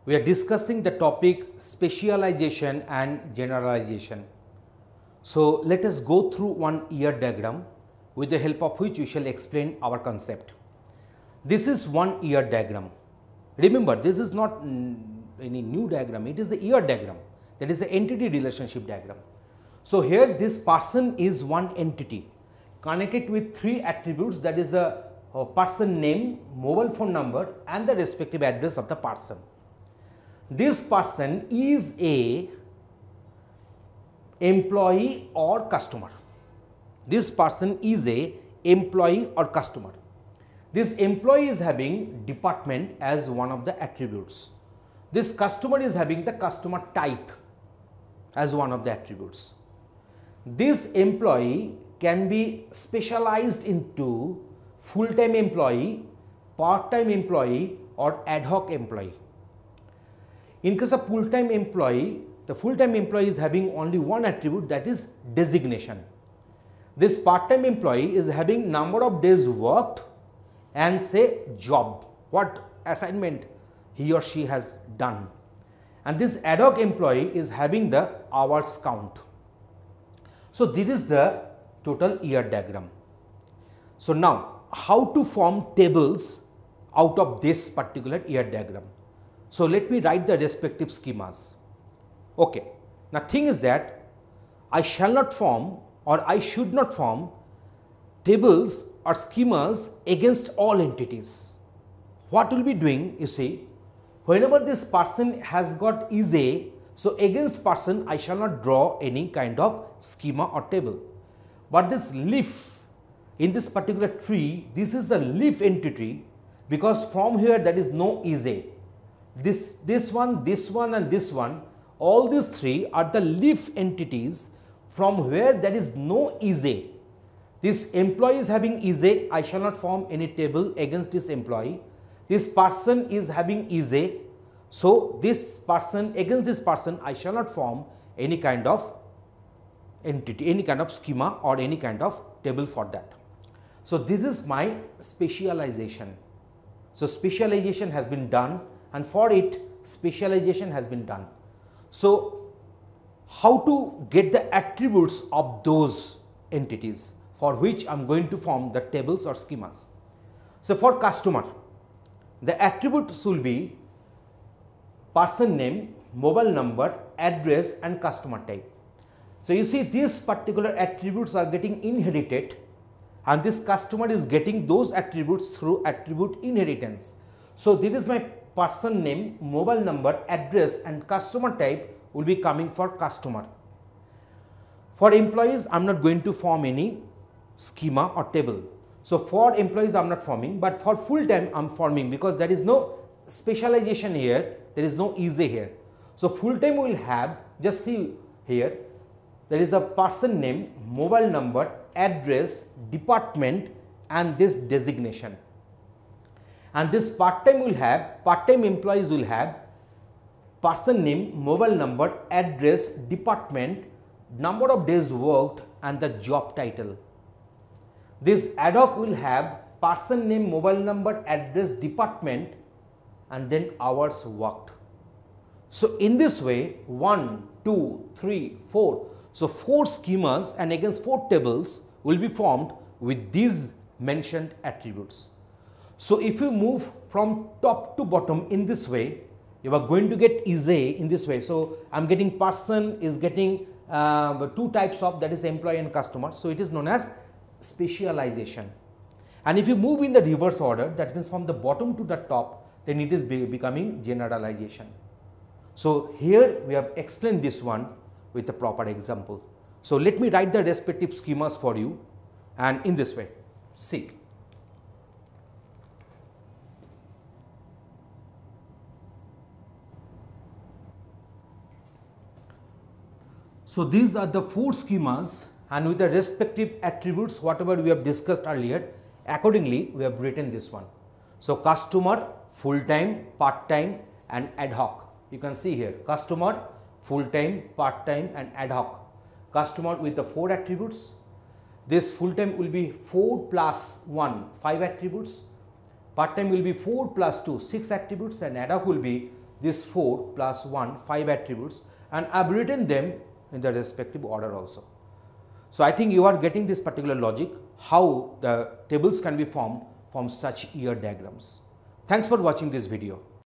We are discussing the topic specialization and generalization. So let us go through one ear diagram with the help of which we shall explain our concept. This is one ear diagram. Remember, this is not any new diagram, it is the ear diagram, that is the entity relationship diagram. So here this person is one entity connected with three attributes, that is the person name, mobile phone number and the respective address of the person. This person is a employee or customer. This person is a employee or customer. This employee is having department as one of the attributes. This customer is having the customer type as one of the attributes. This employee can be specialized into full-time employee, part-time employee or ad hoc employee. In case of full-time employee, the full-time employee is having only one attribute, that is designation. This part-time employee is having number of days worked and say job, what assignment he or she has done. And this ad hoc employee is having the hours count. So this is the total ear diagram. So now how to form tables out of this particular ear diagram? So let me write the respective schemas. Okay. Now thing is that I shall not form or I should not form tables or schemas against all entities. What we will be doing, you see, whenever this person has got is a, so against person I shall not draw any kind of schema or table. But this leaf in this particular tree, this is a leaf entity, because from here there is no is a. This one and this one, all these three are the leaf entities from where there is no is a. This employee is having is a, I shall not form any table against this employee. This person is having is a, so this person against this person I shall not form any kind of entity, any kind of schema or any kind of table for that. So this is my specialization. So specialization has been done, and for it specialization has been done. So how to get the attributes of those entities for which I am going to form the tables or schemas. So for customer, the attributes will be person name, mobile number, address and customer type. So you see these particular attributes are getting inherited, and this customer is getting those attributes through attribute inheritance. So this is my person name, mobile number, address and customer type will be coming for customer. For employees I am not going to form any schema or table. So for employees I am not forming, but for full time I am forming, because there is no specialization here, there is no easy here. So full time will have, just see here, there is a person name, mobile number, address, department and this designation. And this part time will have, part time employees will have person name, mobile number, address, department, number of days worked and the job title. This ad hoc will have person name, mobile number, address, department and then hours worked. So in this way 1, 2, 3, 4. So 4 schemas and against 4 tables will be formed with these mentioned attributes. So if you move from top to bottom in this way, you are going to get is a in this way. So I am getting person is getting 2 types of, that is employee and customer. So it is known as specialization. And if you move in the reverse order, that means from the bottom to the top, then it is becoming generalization. So here we have explained this one with a proper example. So let me write the respective schemas for you, and in this way, see. So these are the 4 schemas, and with the respective attributes whatever we have discussed earlier, accordingly we have written this one. So customer, full time, part time and ad hoc. You can see here customer, full time, part time and ad hoc. Customer with the 4 attributes. This full time will be 4 plus 1, 5 attributes. Part time will be 4 plus 2, 6 attributes, and ad hoc will be this 4 plus 1, 5 attributes, and I have written them in the respective order also. So I think you are getting this particular logic, how the tables can be formed from such year diagrams. Thanks for watching this video.